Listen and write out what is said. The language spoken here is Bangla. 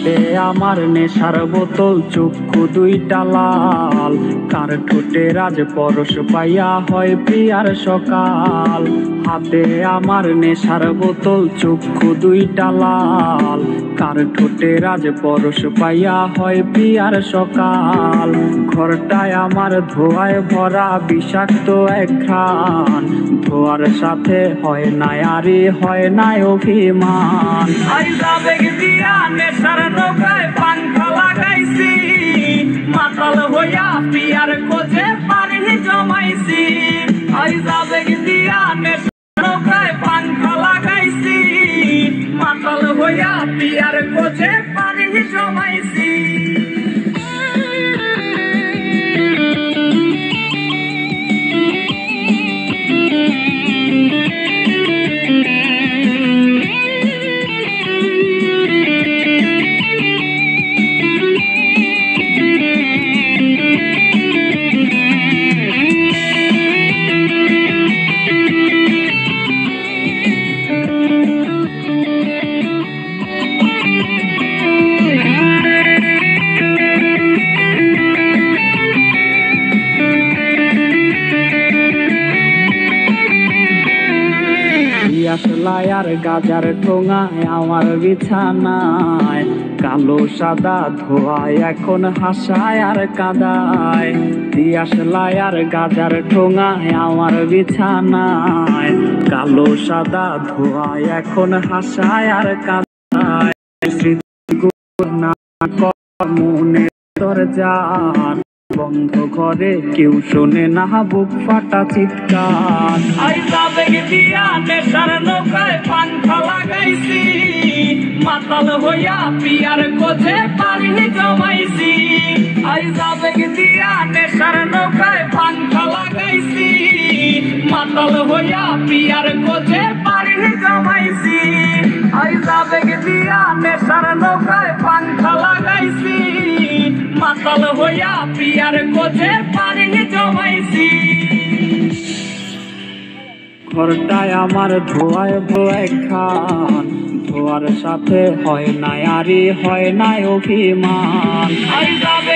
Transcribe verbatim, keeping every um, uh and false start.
হাতে আমার নেশার বোতল, চক্ষু দুইটা লাল, কার ঠোঁটে রাজ পরশ পাইয়া হয় প্রিয়ার সকাল। হাতে আমার নেশার বোতল, চক্ষু দুইটা লাল, কার ঠোঁটে রাজ পরশ পাইয়া হয় প্রিয়ার সকাল। ঘরটায় আমার ধোঁয়ায় ভরা বিষাক্ত এক ঘ্রাণ, ধোঁয়ার সাথে হয় না আরে হয় না অভিমান। আইজা বেগ দিয়া নেশার নৌকায় পাংখা লাগাইছি, মাতাল হইয়া পিয়ার খোঁজে পানি জমাইছি। আইজা বেগ দিয়া নেশার নৌকায় পাংখা লাগাইছি, মাতাল হইয়া পিয়ার খোঁজে পানি জমাইছি। আসলায় আর গাজার ঠোঙায় আমার বিছানায়, কালো সাদা ধোয়ায় এখন হাসায় আর কাদায়। আসলায় আর গাজার ঠোঙায় আমার বিছানায়, কালো সাদা ধোয়ায় এখন হাসায় আর কাদায়। স্মৃতিগুলো না মনে দরজার বন্ধ ঘরে কেউ শোনে না বুক ফাটা চিৎকার। আইজা বেগ দিয়া নেশার নৌকায় পাংখা লাগাইছি, মাতাল হইয়া পিয়ার খোঁজে পানি জমাইছি। আইজা বেগ দিয়া নেশার নৌকায় পাংখা লাগাইছি, মাতাল হইয়া পিয়ার খোঁজে পানি জমাইছি। আইজা বেগ দিয়া নেশার নৌকায় পাংখা লাগাইছি, মাতাল হইয়া পিয়ার খোঁজে পানি জমাইছি। ঘরটায় আমার ধোয়ায় ভোয়ায় খান, ধোয়ার সাথে হয় না আরে হয় না অভিমান।